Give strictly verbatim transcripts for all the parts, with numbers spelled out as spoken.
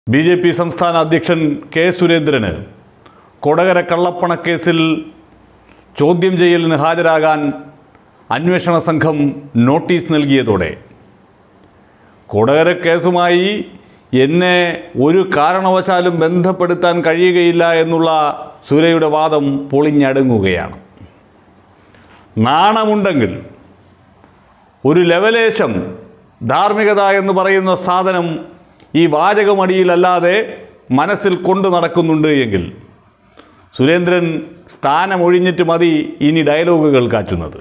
B J P സംസ്ഥാന അധ്യക്ഷൻ K സുരേന്ദ്രന് കൊടകര കള്ളപ്പണക്കേസിൽ ചോദ്യം ചെയ്യലിന് ഹാജരാകാൻ അന്വേഷണ സംഘം നോട്ടീസ് നൽകിയതോടെ കൊടകര കേസുമായി എന്നെ ഒരു കാരണവശാലും ബന്ധപ്പെടുത്താൻ കഴിയുകയില്ല എന്നുള്ള സുരയുടെ വാദം പൊളിഞ്ഞടുങ്ങുകയാണ്. നാണമുണ്ടെങ്കിൽ ഒരു ലെവലേശം ധാർമ്മികത എന്ന് പറയുന്ന സാധനം ഈ വാചകമടിയിലല്ലാതെ മനസ്സിൽ കൊണ്ടു നടക്കുന്നുണ്ട് എങ്കിൽ സുരേന്ദ്രൻ സ്ഥാനമൊഴിഞ്ഞിട്ട് മതി ഇനി ഡയലോഗുകൾ കാച്ചുന്നത്.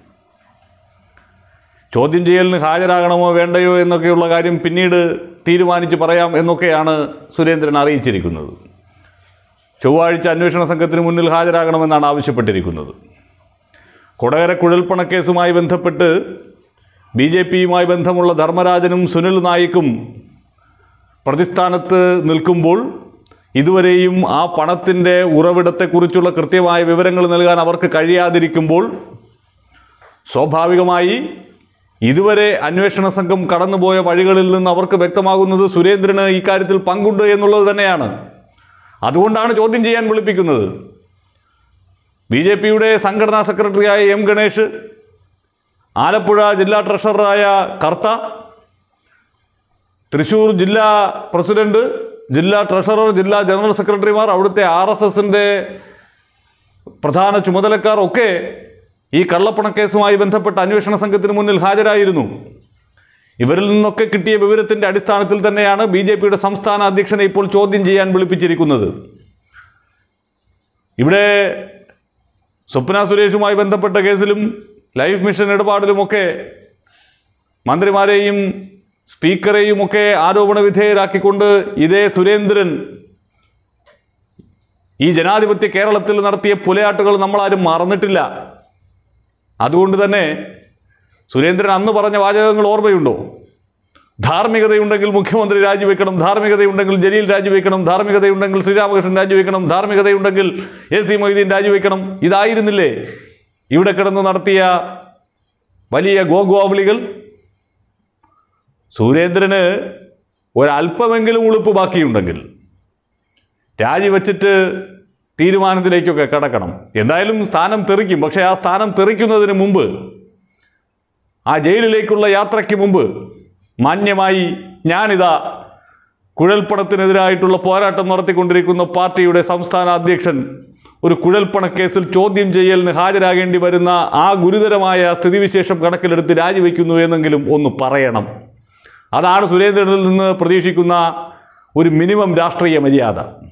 ചോദ്യം ചെയ്യലിന് ഹാജരാകണമോ വേണ്ടയോ എന്നൊക്കെയുള്ള കാര്യം പിന്നീട് തീരുമാനിച്ച് പറയാം എന്നൊക്കെയാണ് സുരേന്ദ്രൻ അറിയിച്ചിരിക്കുന്നത്. ചൊവ്വാഴ്ച അന്വേഷണ സംഘത്തിന് മുന്നിൽ ഹാജരാകണമെന്നാണ് ആവശ്യപ്പെട്ടിരിക്കുന്നത്. കൊടകര കുഴൽപ്പണക്കേസുമായി ബന്ധപ്പെട്ട് ബി ജെ പിയുമായി ബന്ധമുള്ള ധർമ്മരാജനും സുനിൽ നായിക്കും പ്രതിസ്ഥാനത്ത് നിൽക്കുമ്പോൾ ഇതുവരെയും ആ പണത്തിൻ്റെ ഉറവിടത്തെക്കുറിച്ചുള്ള കൃത്യമായ വിവരങ്ങൾ നൽകാൻ അവർക്ക് കഴിയാതിരിക്കുമ്പോൾ സ്വാഭാവികമായി ഇതുവരെ അന്വേഷണ സംഘം കടന്നുപോയ വഴികളിൽ നിന്ന് അവർക്ക് വ്യക്തമാകുന്നത് സുരേന്ദ്രന് ഇക്കാര്യത്തിൽ പങ്കുണ്ട് എന്നുള്ളത് തന്നെയാണ്. അതുകൊണ്ടാണ് ചോദ്യം ചെയ്യാൻ വിളിപ്പിക്കുന്നത്. ബി ജെ പിയുടെ സംഘടനാ സെക്രട്ടറിയായ എം ഗണേഷ്, ആലപ്പുഴ ജില്ലാ ട്രഷററായ കർത്ത, തൃശ്ശൂർ ജില്ലാ പ്രസിഡന്റ്, ജില്ലാ ട്രഷറർ, ജില്ലാ ജനറൽ സെക്രട്ടറിമാർ, അവിടുത്തെ ആർ എസ് എസിൻ്റെ പ്രധാന ചുമതലക്കാർ ഒക്കെ ഈ കള്ളപ്പണക്കേസുമായി ബന്ധപ്പെട്ട അന്വേഷണ സംഘത്തിന് മുന്നിൽ ഹാജരായിരുന്നു. ഇവരിൽ നിന്നൊക്കെ കിട്ടിയ വിവരത്തിൻ്റെ അടിസ്ഥാനത്തിൽ തന്നെയാണ് ബി ജെ പിയുടെ സംസ്ഥാന അധ്യക്ഷനെ ഇപ്പോൾ ചോദ്യം ചെയ്യാൻ വിളിപ്പിച്ചിരിക്കുന്നത്. ഇവിടെ സ്വപ്ന സുരേഷുമായി ബന്ധപ്പെട്ട കേസിലും ലൈഫ് മിഷൻ ഇടപാടിലുമൊക്കെ മന്ത്രിമാരെയും സ്പീക്കറെയുമൊക്കെ ആരോപണ വിധേയരാക്കിക്കൊണ്ട് ഇതേ സുരേന്ദ്രൻ ഈ ജനാധിപത്യ കേരളത്തിൽ നടത്തിയ പുലയാട്ടുകൾ നമ്മളാരും മറന്നിട്ടില്ല. അതുകൊണ്ട് തന്നെ സുരേന്ദ്രൻ അന്ന് പറഞ്ഞ വാചകങ്ങൾ ഓർമ്മയുണ്ടോ? ധാർമ്മികതയുണ്ടെങ്കിൽ മുഖ്യമന്ത്രി രാജിവെക്കണം, ധാർമ്മികതയുണ്ടെങ്കിൽ ജലീൽ രാജിവെക്കണം, ധാർമ്മികതയുണ്ടെങ്കിൽ ശ്രീരാമകൃഷ്ണൻ രാജിവെക്കണം, ധാർമ്മികതയുണ്ടെങ്കിൽ എ സി മൊയ്തീൻ രാജിവെക്കണം. ഇതായിരുന്നില്ലേ ഇവിടെ കിടന്ന് നടത്തിയ വലിയ ഗോഗോവളികൾ? സുരേന്ദ്രന് ഒരല്പമെങ്കിലും ഉളുപ്പ് ബാക്കിയുണ്ടെങ്കിൽ രാജിവെച്ചിട്ട് തീരുമാനത്തിലേക്കൊക്കെ കടക്കണം. എന്തായാലും സ്ഥാനം തെറിക്കും. പക്ഷേ ആ സ്ഥാനം തെറിക്കുന്നതിന് മുമ്പ്, ആ ജയിലിലേക്കുള്ള യാത്രയ്ക്ക് മുമ്പ് മാന്യമായി ഞാനിതാ കുഴൽപ്പണത്തിനെതിരായിട്ടുള്ള പോരാട്ടം നടത്തിക്കൊണ്ടിരിക്കുന്ന പാർട്ടിയുടെ സംസ്ഥാന അധ്യക്ഷൻ ഒരു കുഴൽപ്പണക്കേസിൽ ചോദ്യം ചെയ്യലിന് ഹാജരാകേണ്ടി വരുന്ന ആ ഗുരുതരമായ സ്ഥിതിവിശേഷം കണക്കിലെടുത്ത് രാജിവെക്കുന്നു എന്നെങ്കിലും ഒന്ന് പറയണം. അതാണ് സുരേന്ദ്രനിൽ നിന്ന് പ്രതീക്ഷിക്കുന്ന ഒരു മിനിമം രാഷ്ട്രീയ മര്യാദ.